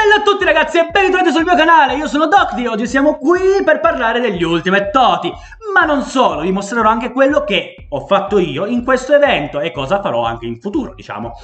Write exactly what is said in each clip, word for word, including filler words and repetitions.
Bella a tutti ragazzi e bentornati sul mio canale, io sono Docti e oggi siamo qui per parlare degli Ultimate Toti. Ma non solo, vi mostrerò anche quello che ho fatto io in questo evento e cosa farò anche in futuro, diciamo.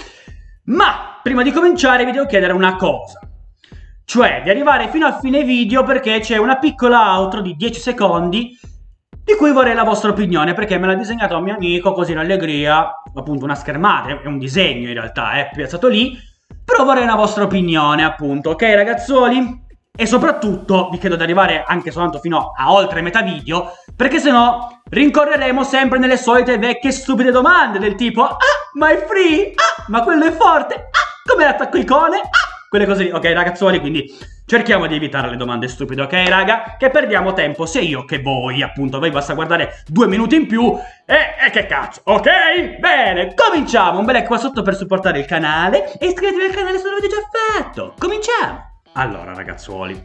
Ma prima di cominciare vi devo chiedere una cosa, cioè di arrivare fino a fine video perché c'è una piccola outro di dieci secondi di cui vorrei la vostra opinione, perché me l'ha disegnato un mio amico così in allegria, appunto una schermata, è un disegno in realtà, è piazzato lì. Però vorrei una vostra opinione, appunto, ok ragazzuoli? E soprattutto vi chiedo di arrivare anche soltanto fino a oltre metà video, perché sennò rincorreremo sempre nelle solite vecchie stupide domande del tipo: ah, ma è free? Ah, ma quello è forte? Ah, come l'attacco icone? Ah, quelle cose lì, ok ragazzuoli? Quindi cerchiamo di evitare le domande stupide, ok raga? Che perdiamo tempo sia io che voi, appunto. Voi basta guardare due minuti in più e, e che cazzo, ok? Bene, cominciamo. Un bel like qua sotto per supportare il canale e iscrivetevi al canale se non l'avete già fatto. Cominciamo. Allora ragazzuoli,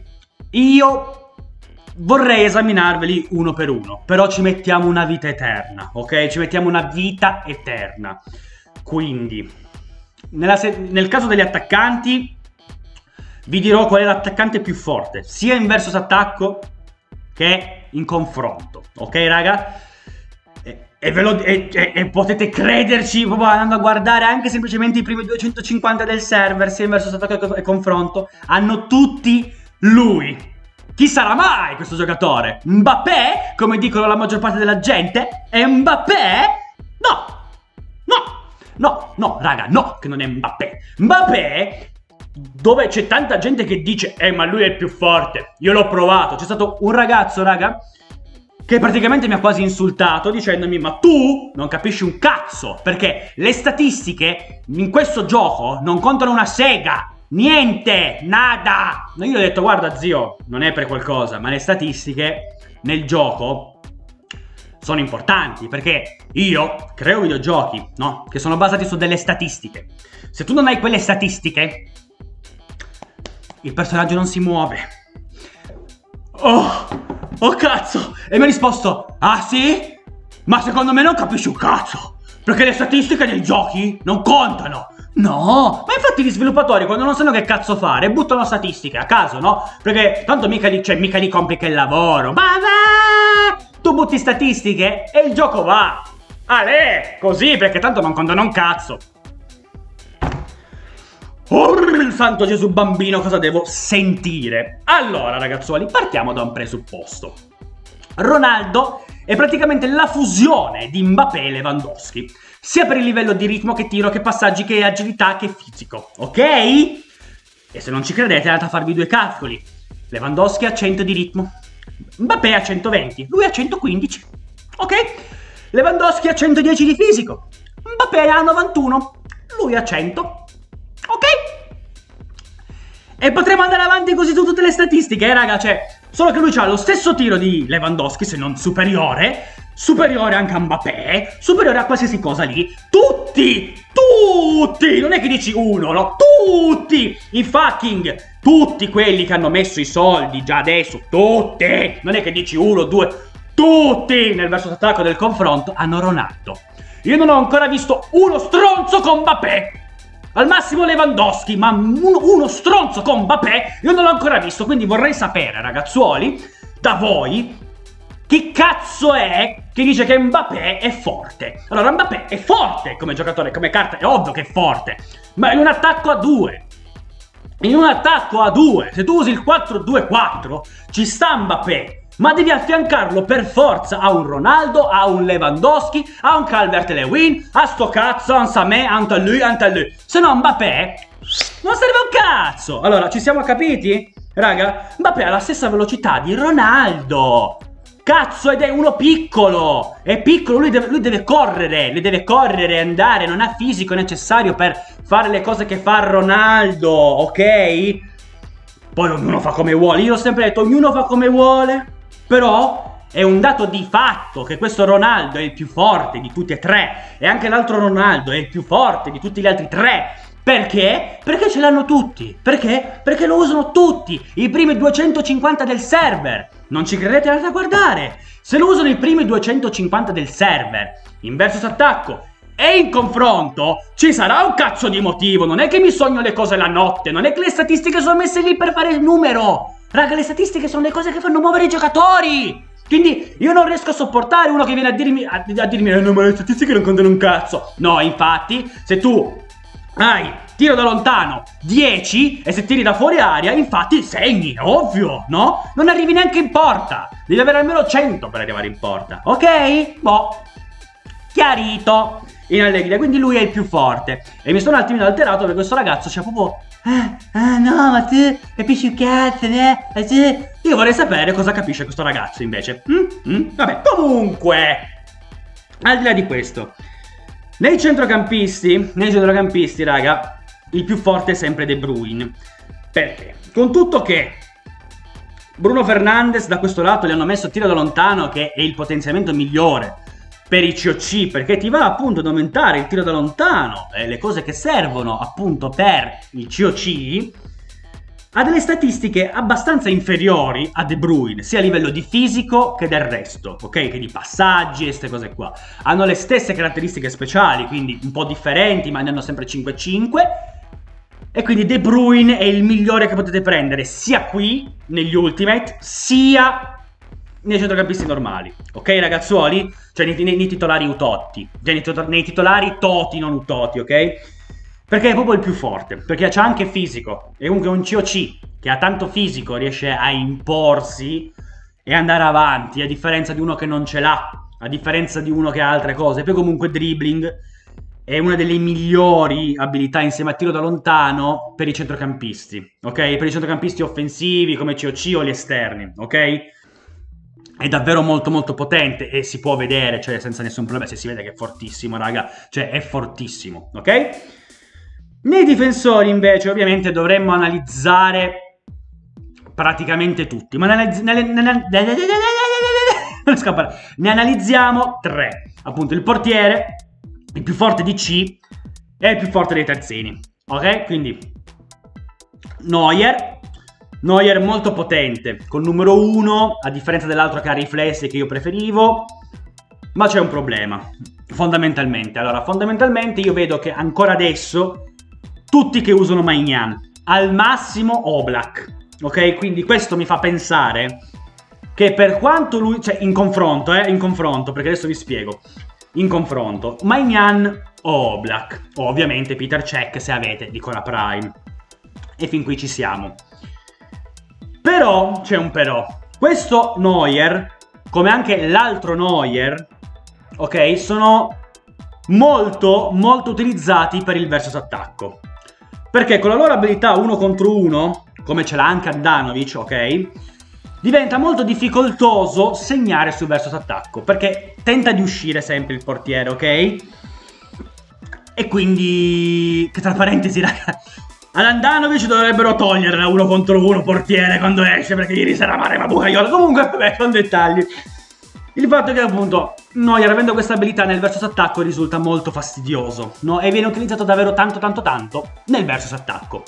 io vorrei esaminarveli uno per uno, però ci mettiamo una vita eterna, ok? Ci mettiamo una vita eterna. Quindi nella nel caso degli attaccanti vi dirò qual è l'attaccante più forte, sia in versus attacco che in confronto, ok raga? E, e, ve lo, e, e, e potete crederci proprio andando a guardare anche semplicemente i primi duecentocinquanta del server, sia in versus attacco e confronto, hanno tutti lui. Chi sarà mai questo giocatore? Mbappé, come dicono la maggior parte della gente? È Mbappé? No, no, no, no raga, no, che non è Mbappé. Mbappé, dove c'è tanta gente che dice eh ma lui è il più forte, io l'ho provato. C'è stato un ragazzo raga che praticamente mi ha quasi insultato dicendomi: ma tu non capisci un cazzo, perché le statistiche in questo gioco non contano una sega, niente, nada. Io gli ho detto: guarda zio, non è per qualcosa, ma le statistiche nel gioco sono importanti, perché io creo videogiochi, no? Che sono basati su delle statistiche. Se tu non hai quelle statistiche, il personaggio non si muove. Oh, oh cazzo! E mi ha risposto: ah sì? Ma secondo me non capisci un cazzo, perché le statistiche dei giochi non contano. No, ma infatti gli sviluppatori quando non sanno che cazzo fare buttano statistiche a caso, no? Perché tanto mica li, cioè, mica li complica il lavoro. Ma va! Tu butti statistiche e il gioco va. Ale, così, perché tanto non contano un cazzo. Oh, il santo Gesù bambino, cosa devo sentire? Allora ragazzuoli, partiamo da un presupposto. Ronaldo è praticamente la fusione di Mbappé e Lewandowski, sia per il livello di ritmo che tiro, che passaggi, che agilità, che fisico, ok? E se non ci credete andate a farvi due calcoli. Lewandowski ha cento di ritmo, Mbappé ha centoventi, lui ha centoquindici, ok? Lewandowski ha centodieci di fisico, Mbappé ha novantuno, lui ha cento. Ok? E potremo andare avanti così su tutte le statistiche, eh raga, cioè, solo che lui ha lo stesso tiro di Lewandowski, se non superiore, superiore anche a Mbappé, superiore a qualsiasi cosa lì. Tutti, tutti, non è che dici uno, no, tutti i fucking, tutti quelli che hanno messo i soldi già adesso, tutti, non è che dici uno, due, tutti nel verso attacco del confronto hanno Ronaldo. Io non ho ancora visto uno stronzo con Mbappé. Al massimo Lewandowski, ma uno, uno stronzo con Mbappé io non l'ho ancora visto. Quindi vorrei sapere, ragazzuoli, da voi, chi cazzo è che dice che Mbappé è forte? Allora, Mbappé è forte come giocatore, come carta, è ovvio che è forte, ma in un attacco a due. In un attacco a due, se tu usi il quattro due quattro, ci sta Mbappé, ma devi affiancarlo per forza a un Ronaldo, a un Lewandowski, a un Calvert-Lewin, a sto cazzo, a un Samé, a un Tallu, a un Tallu. Se no Mbappé non serve un cazzo. Allora, ci siamo capiti? Raga, Mbappé ha la stessa velocità di Ronaldo. Cazzo, ed è uno piccolo. È piccolo, lui deve, lui deve correre, le deve correre, andare, non ha fisico necessario per fare le cose che fa Ronaldo, ok? Poi ognuno fa come vuole, io ho sempre detto ognuno fa come vuole. Però è un dato di fatto che questo Ronaldo è il più forte di tutti e tre. E anche l'altro Ronaldo è il più forte di tutti gli altri tre. Perché? Perché ce l'hanno tutti. Perché? Perché lo usano tutti. I primi duecentocinquanta del server. Non ci credete? Andate a guardare. Se lo usano i primi duecentocinquanta del server in versus attacco E in confronto ci sarà un cazzo di motivo, non è che mi sogno le cose la notte, non è che le statistiche sono messe lì per fare il numero. Raga, le statistiche sono le cose che fanno muovere i giocatori. Quindi io non riesco a sopportare uno che viene a dirmi, a, a dirmi eh, no, ma le statistiche non contano un cazzo. No, infatti, se tu hai tiro da lontano dieci e se tiri da fuori aria, infatti segni, ovvio, no? Non arrivi neanche in porta. Devi avere almeno cento per arrivare in porta, ok? Boh, chiarito. In allegria, quindi lui è il più forte. E mi sono un attimino alterato perché questo ragazzo c'ha proprio ah, ah no, ma tu capisci un cazzo, né? Io vorrei sapere cosa capisce questo ragazzo invece. mm? Mm? Vabbè, comunque, al di là di questo, nei centrocampisti, nei centrocampisti, raga, il più forte è sempre De Bruyne. Perché? Con tutto che Bruno Fernandes da questo lato gli hanno messo tiro da lontano, che è il potenziamento migliore per i C O C, perché ti va appunto ad aumentare il tiro da lontano e le cose che servono appunto per il C O C, ha delle statistiche abbastanza inferiori a De Bruyne, sia a livello di fisico che del resto, ok? Che di passaggi e queste cose qua. Hanno le stesse caratteristiche speciali, quindi un po' differenti, ma ne hanno sempre cinque cinque. E quindi De Bruyne è il migliore che potete prendere sia qui, negli Ultimate, sia nei centrocampisti normali, ok ragazzuoli? Cioè nei, nei, nei titolari utotti, cioè nei, nei titolari toti, non utoti, ok? Perché è proprio il più forte, perché c'ha anche fisico, e comunque un C O C che ha tanto fisico riesce a imporsi e andare avanti, a differenza di uno che non ce l'ha, a differenza di uno che ha altre cose. Poi comunque dribbling è una delle migliori abilità insieme a tiro da lontano per i centrocampisti, ok? Per i centrocampisti offensivi come C O C o gli esterni, ok? È davvero molto molto potente e si può vedere, cioè senza nessun problema, se si vede che è fortissimo, raga, cioè è fortissimo, ok? Nei difensori invece ovviamente dovremmo analizzare praticamente tutti, ma ne, ne, ne, ne, ne analizziamo tre, appunto il portiere, il più forte di C e il più forte dei terzini, ok? Quindi Neuer Neuer molto potente, col numero uno, a differenza dell'altro che ha riflessi che io preferivo, ma c'è un problema, fondamentalmente. Allora, fondamentalmente io vedo che ancora adesso tutti che usano Maignan, al massimo Oblak, ok? Quindi questo mi fa pensare che per quanto lui, cioè in confronto, eh, in confronto, perché adesso vi spiego, in confronto, Maignan o Oblak, o ovviamente Peter Cech se avete, dico la Prime, e fin qui ci siamo. Però, c'è un però, questo Neuer, come anche l'altro Neuer, ok, sono molto, molto utilizzati per il versus attacco. Perché con la loro abilità uno contro uno, come ce l'ha anche Handanovic, ok, diventa molto difficoltoso segnare sul versus attacco, perché tenta di uscire sempre il portiere, ok? E quindi, che tra parentesi, raga, ad Handanovic dovrebbero togliere la uno contro uno portiere quando esce, perché ieri sarà Marema Bucaiola. Comunque, vabbè, sono dettagli. Il fatto è che appunto Neuer, avendo questa abilità nel versus attacco, risulta molto fastidioso, no? E viene utilizzato davvero tanto tanto tanto nel versus attacco.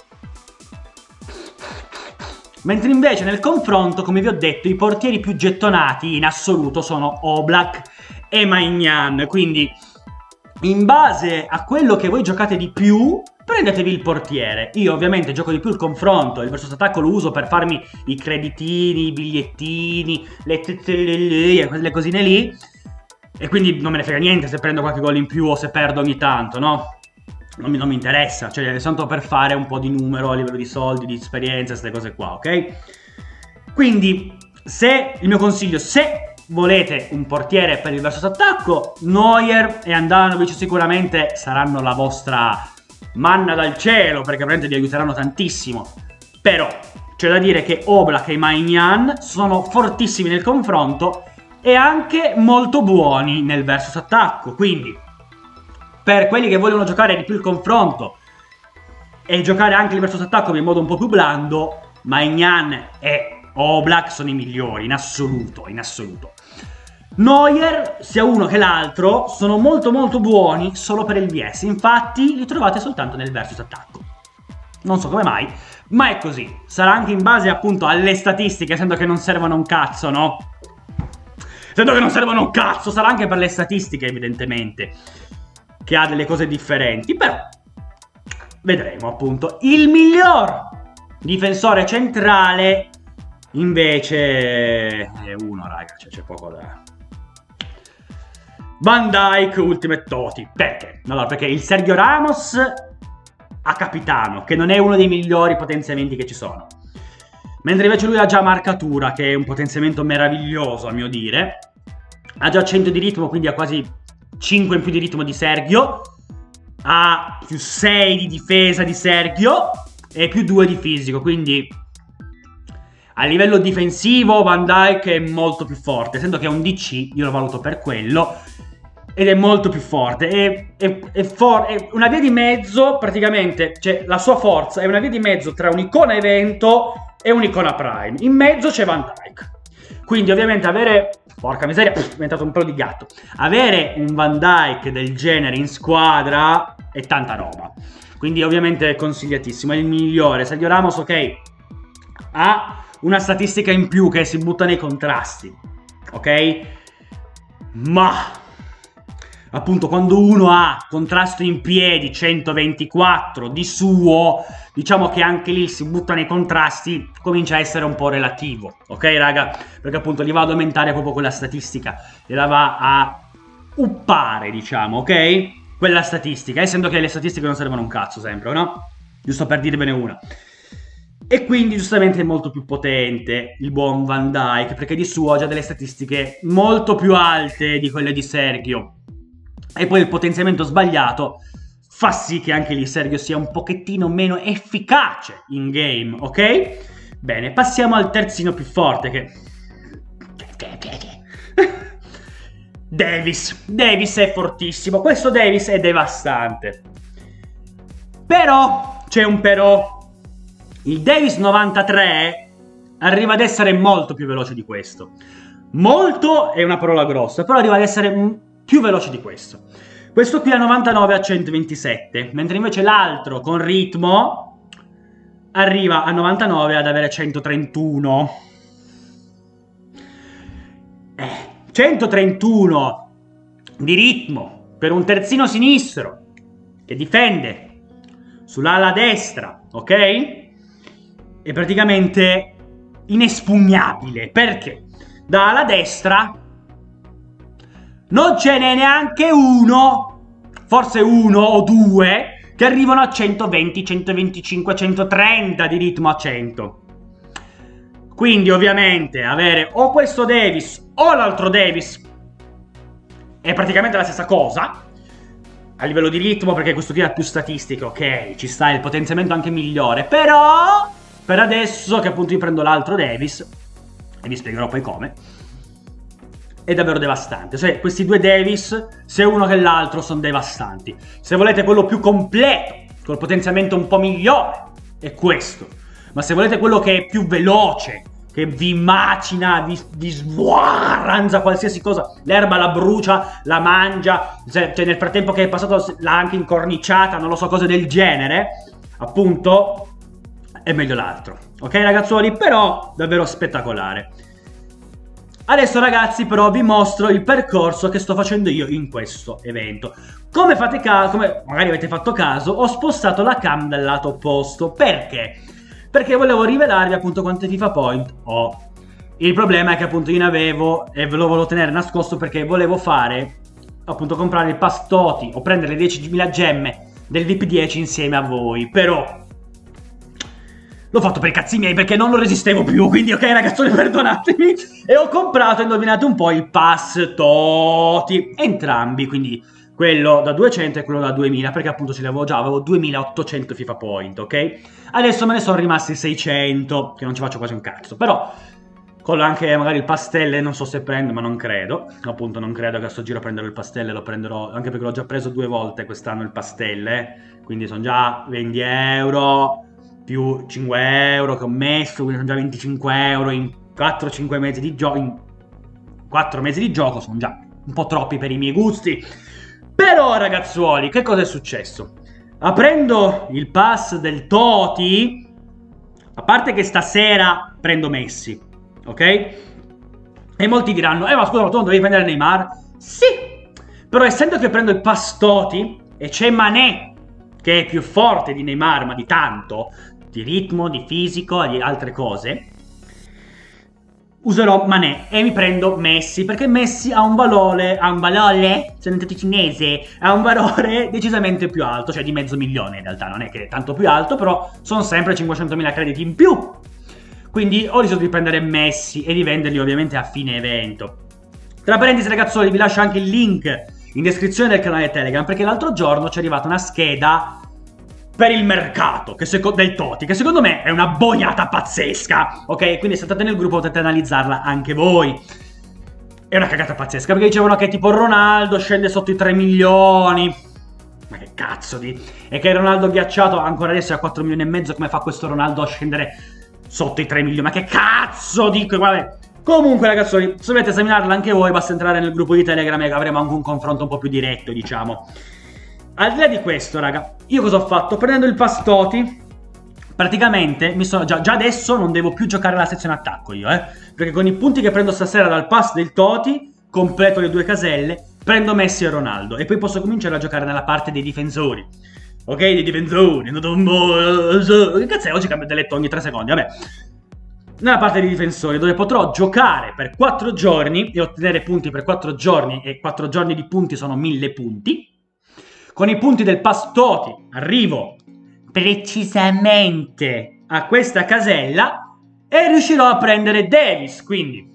Mentre invece nel confronto, come vi ho detto, i portieri più gettonati in assoluto sono Oblak e Maignan. Quindi, in base a quello che voi giocate di più, prendetevi il portiere. Io ovviamente gioco di più il confronto, il versus attacco lo uso per farmi i creditini, i bigliettini, le tettelle, quelle cosine lì, e quindi non me ne frega niente se prendo qualche gol in più o se perdo ogni tanto, no? Non mi, non mi interessa, cioè è soltanto per fare un po' di numero a livello di soldi, di esperienza, queste cose qua, ok? Quindi, se il mio consiglio, se volete un portiere per il versus attacco, Neuer e Handanovic sicuramente saranno la vostra manna dal cielo, perché veramente vi aiuteranno tantissimo. Però c'è da dire che Oblak e Maignan sono fortissimi nel confronto e anche molto buoni nel versus attacco. Quindi per quelli che vogliono giocare di più il confronto e giocare anche il versus attacco in modo un po' più blando, Maignan e Oblak sono i migliori in assoluto, in assoluto. Neuer, sia uno che l'altro, sono molto molto buoni solo per il V S, infatti li trovate soltanto nel versus attacco. Non so come mai, ma è così. Sarà anche in base appunto alle statistiche, essendo che non servono un cazzo, no? Essendo che non servono un cazzo, sarà anche per le statistiche evidentemente. che ha delle cose differenti, però vedremo appunto. Il miglior difensore centrale invece è uno, raga, cioè c'è poco da... Van Dijk Ultimate Totti. Perché? Allora, perché il Sergio Ramos a capitano, che non è uno dei migliori potenziamenti che ci sono, mentre invece lui ha già marcatura, che è un potenziamento meraviglioso a mio dire, ha già cento di ritmo, quindi ha quasi cinque in più di ritmo di Sergio, ha più sei di difesa di Sergio e più due di fisico, quindi a livello difensivo Van Dijk è molto più forte, essendo che è un D C, io lo valuto per quello, ed è molto più forte, è, è, è, for è una via di mezzo praticamente, cioè la sua forza è una via di mezzo tra un'icona evento e un'icona prime, in mezzo c'è Van Dijk, quindi ovviamente avere, porca miseria, è diventato un pelo di gatto, avere un Van Dijk del genere in squadra è tanta roba, quindi ovviamente è consigliatissimo, è il migliore. Sergio Ramos, ok, ha una statistica in più che si butta nei contrasti, ok, ma appunto quando uno ha contrasto in piedi centoventiquattro di suo, diciamo che anche lì si butta nei contrasti, comincia a essere un po' relativo, ok raga? Perché appunto gli va ad aumentare proprio quella statistica, gliela va a uppare, diciamo, ok? Quella statistica, essendo che le statistiche non servono un cazzo sempre, no? Giusto per dirvene una. E quindi giustamente è molto più potente il buon Van Dijk, perché di suo ha già delle statistiche molto più alte di quelle di Sergio. E poi il potenziamento sbagliato fa sì che anche lì Sergio sia un pochettino meno efficace in game, ok? Bene, passiamo al terzino più forte che... Davis. Davis è fortissimo. Questo Davis è devastante. Però, c'è un però. Il Davis novantatré arriva ad essere molto più veloce di questo. Molto è una parola grossa, però arriva ad essere più veloce di questo. Questo qui ha novantanove a centoventisette, mentre invece l'altro con ritmo arriva a novantanove ad avere centotrentuno. Eh, centotrentuno di ritmo per un terzino sinistro che difende sull'ala destra, ok? È praticamente inespugnabile. Perché? Da ala destra non ce n'è neanche uno, forse uno o due, che arrivano a centoventi, centoventicinque, centotrenta di ritmo a cento. Quindi ovviamente avere o questo Davis o l'altro Davis è praticamente la stessa cosa a livello di ritmo, perché questo qui ha più statistiche, ok, ci sta il potenziamento anche migliore, però per adesso che appunto io prendo l'altro Davis, e vi spiegherò poi come, è davvero devastante. Cioè, questi due Davis, sia uno che l'altro, sono devastanti. Se volete quello più completo, col potenziamento un po' migliore, è questo. Ma se volete quello che è più veloce, che vi macina, vi, vi sranza qualsiasi cosa, l'erba la brucia, la mangia, cioè nel frattempo che è passato l'ha anche incorniciata, non lo so, cose del genere, appunto, è meglio l'altro. Ok ragazzuoli? Però davvero spettacolare. Adesso ragazzi però vi mostro il percorso che sto facendo io in questo evento. Come fate caso, come magari avete fatto caso, ho spostato la cam dal lato opposto. Perché? Perché volevo rivelarvi appunto quante FIFA Point ho. Il problema è che appunto io ne avevo e ve lo volevo tenere nascosto perché volevo fare, appunto comprare il pass Totti o prendere le diecimila gemme del V I P dieci insieme a voi. Però l'ho fatto per i cazzi miei perché non lo resistevo più, quindi ok ragazzoni perdonatemi. E ho comprato, indovinate un po', il pass Totti, entrambi, quindi quello da duecento e quello da duemila, perché appunto ce li avevo già, avevo duemilaottocento FIFA Point, ok? Adesso me ne sono rimasti seicento, che non ci faccio quasi un cazzo, però con anche magari il pastelle, non so se prendo, ma non credo, appunto non credo che a sto giro prenderò il pastelle, lo prenderò, anche perché l'ho già preso due volte quest'anno il pastelle, quindi sono già venti euro, più cinque euro che ho messo, quindi sono già venticinque euro in quattro cinque mesi di gioco, in quattro mesi di gioco, sono già un po' troppi per i miei gusti. Però ragazzuoli, che cosa è successo? Aprendo il pass del Totti, a parte che stasera prendo Messi, ok? E molti diranno, eh ma scusa, ma tu non dovevi prendere Neymar? Sì, Però essendo che prendo il pass Totti e c'è Mané, che è più forte di Neymar, ma di tanto, di ritmo, di fisico e di altre cose, userò Mané e mi prendo Messi, perché Messi ha un valore, ha un valore, se non detto cinese, ha un valore decisamente più alto, cioè di mezzo milione in realtà, non è che è tanto più alto, però sono sempre cinquecentomila crediti in più. Quindi ho deciso di prendere Messi e di venderli ovviamente a fine evento. Tra parentesi ragazzoli, vi lascio anche il link in descrizione del canale Telegram, perché l'altro giorno ci è arrivata una scheda per il mercato che del Totti, che secondo me è una boiata pazzesca, ok? Quindi se state nel gruppo potete analizzarla anche voi. È una cagata pazzesca, perché dicevano che tipo Ronaldo scende sotto i tre milioni. Ma che cazzo di... E che Ronaldo ghiacciato ancora adesso è a quattro milioni e mezzo, come fa questo Ronaldo a scendere sotto i tre milioni? Ma che cazzo dico, vabbè. Comunque ragazzoli, se volete esaminarla anche voi basta entrare nel gruppo di Telegram e avremo anche un confronto un po' più diretto, diciamo. Al di là di questo, raga, io cosa ho fatto? Prendendo il pass Totti, praticamente, mi sono, già, già adesso non devo più giocare la sezione attacco io, eh. Perché con i punti che prendo stasera dal pass del Totti, completo le due caselle, prendo Messi e Ronaldo. E poi posso cominciare a giocare nella parte dei difensori. Ok, dei difensori. Che cazzo è? Oggi cambio dialetto ogni tre secondi, vabbè. Nella parte dei difensori, dove potrò giocare per quattro giorni e ottenere punti per quattro giorni, e quattro giorni di punti sono mille punti. Con i punti del pass Totti arrivo precisamente a questa casella e riuscirò a prendere Davis, quindi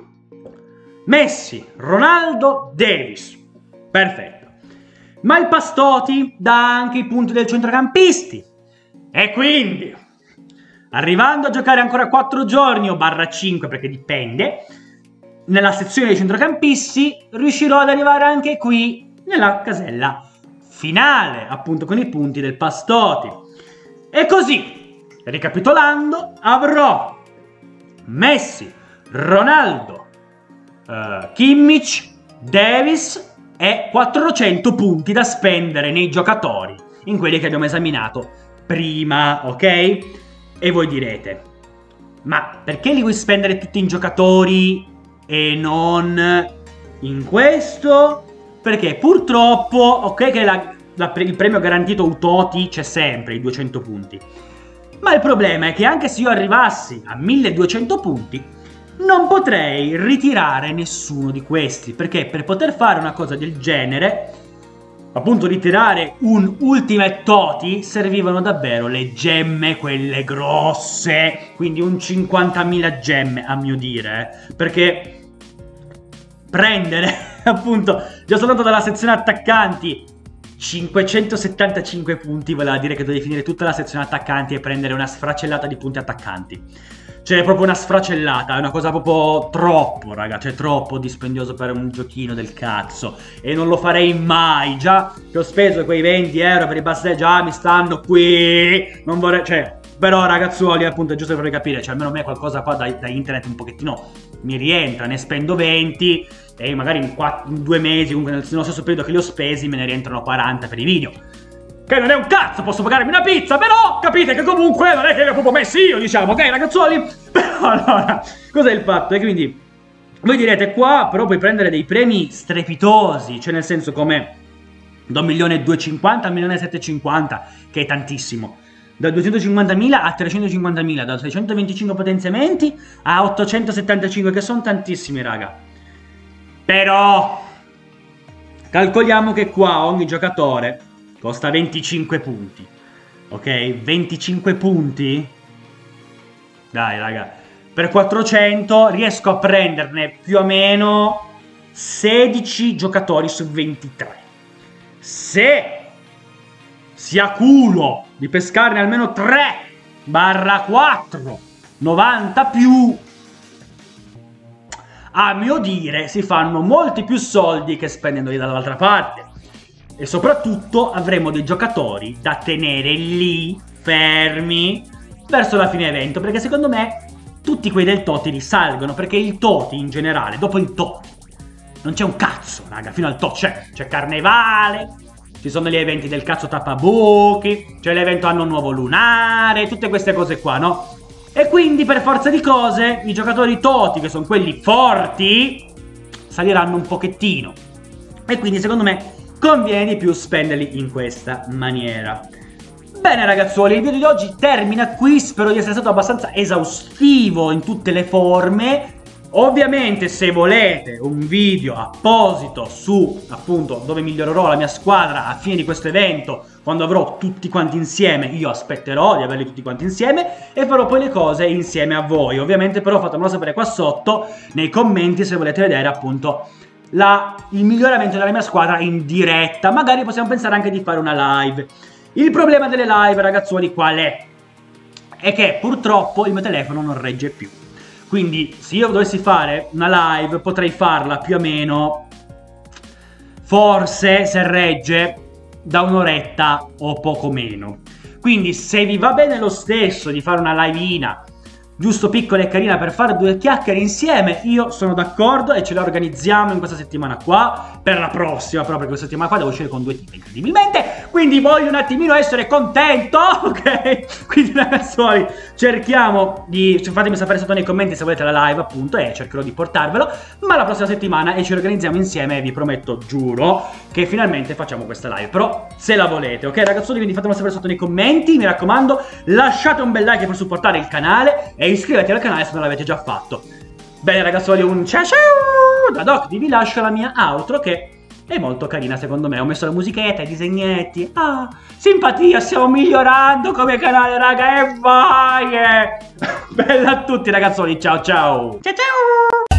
Messi, Ronaldo, Davis. Perfetto. Ma il pass Totti dà anche i punti del centrocampisti. E quindi, arrivando a giocare ancora quattro giorni o barra cinque, perché dipende, nella sezione dei centrocampisti, riuscirò ad arrivare anche qui nella casella finale, appunto con i punti del pass Totti. E così, ricapitolando, avrò Messi, Ronaldo, uh, Kimmich, Davis e quattrocento punti da spendere nei giocatori, in quelli che abbiamo esaminato prima, ok? E voi direte, ma perché li vuoi spendere tutti in giocatori e non in questo? Perché purtroppo, ok che la, la, il premio garantito Totti c'è sempre, i duecento punti. Ma il problema è che anche se io arrivassi a milleduecento punti, non potrei ritirare nessuno di questi. Perché per poter fare una cosa del genere, appunto ritirare un Ultimate Totti, servivano davvero le gemme, quelle grosse. Quindi un cinquantamila gemme, a mio dire. Perché prendere... appunto, già soltanto dalla sezione attaccanti cinquecentosettantacinque punti voleva dire che dovevi finire tutta la sezione attaccanti e prendere una sfracellata di punti attaccanti. Cioè è proprio una sfracellata, è una cosa proprio troppo, raga, cioè troppo dispendioso per un giochino del cazzo. E non lo farei mai, già che ho speso quei venti euro per i basset, già mi stanno qui, non vorrei, cioè... Però ragazzuoli, appunto, è giusto per capire, cioè almeno a me qualcosa qua da, da internet un pochettino mi rientra, ne spendo venti e magari in, quattro, in due mesi, comunque nello stesso periodo che li ho spesi, me ne rientrano quaranta per i video. Che non è un cazzo, posso pagarmi una pizza, però capite che comunque non è che li ho proprio messi io, diciamo, ok ragazzuoli? Però allora, cos'è il fatto? E quindi voi direte qua, però puoi prendere dei premi strepitosi, cioè nel senso come da un milione e duecentocinquanta a un milione e settecentocinquanta, che è tantissimo. Da duecentocinquantamila a trecentocinquantamila, da seicentoventicinque potenziamenti a ottocentosettantacinque, che sono tantissimi, raga. Però calcoliamo che qua ogni giocatore costa venticinque punti, ok? venticinque punti? Dai, raga. Per quattrocento riesco a prenderne più o meno sedici giocatori su ventitré. Se si ha culo di pescarne almeno tre barra quattro, novanta più, a mio dire si fanno molti più soldi che spendendoli dall'altra parte. E soprattutto avremo dei giocatori da tenere lì, fermi, verso la fine evento. Perché secondo me tutti quei del Totti risalgono, perché il Totti in generale, dopo il Totti, non c'è un cazzo, raga, fino al Totti c'è, c'è Carnevale, ci sono gli eventi del cazzo tappabuchi, c'è l'evento anno nuovo lunare, tutte queste cose qua, no? E quindi per forza di cose i giocatori Totti, che sono quelli forti, saliranno un pochettino. e quindi secondo me conviene di più spenderli in questa maniera. Bene ragazzuoli, il video di oggi termina qui, spero di essere stato abbastanza esaustivo in tutte le forme. Ovviamente se volete un video apposito su appunto dove migliorerò la mia squadra a fine di questo evento, quando avrò tutti quanti insieme, io aspetterò di averli tutti quanti insieme e farò poi le cose insieme a voi. Ovviamente però fatemelo sapere qua sotto nei commenti se volete vedere appunto la, il miglioramento della mia squadra in diretta. Magari possiamo pensare anche di fare una live. Il problema delle live ragazzuoli qual è? È che purtroppo il mio telefono non regge più. Quindi se io dovessi fare una live potrei farla più o meno, forse se regge, da un'oretta o poco meno. Quindi se vi va bene lo stesso di fare una liveina, giusto piccola e carina per fare due chiacchiere insieme, io sono d'accordo e ce la organizziamo in questa settimana qua. Per la prossima, però per questa settimana qua devo uscire con due tipi incredibilmente, quindi voglio un attimino essere contento, ok? Quindi ragazzuoli, cerchiamo di, cioè, fatemi sapere sotto nei commenti se volete la live appunto e cercherò di portarvelo, ma la prossima settimana e ci organizziamo insieme e vi prometto, giuro, che finalmente facciamo questa live, però se la volete, ok ragazzuoli? Quindi fatemelo sapere sotto nei commenti, mi raccomando, lasciate un bel like per supportare il canale e iscrivetevi al canale se non l'avete già fatto. Bene ragazzuoli, un ciao ciao da Doc, vi lascio la mia outro che è molto carina secondo me. Ho messo la musichetta, i disegnetti, ah, simpatia, stiamo migliorando come canale raga e vai eh. Bella a tutti ragazzuoli, ciao ciao ciao ciao.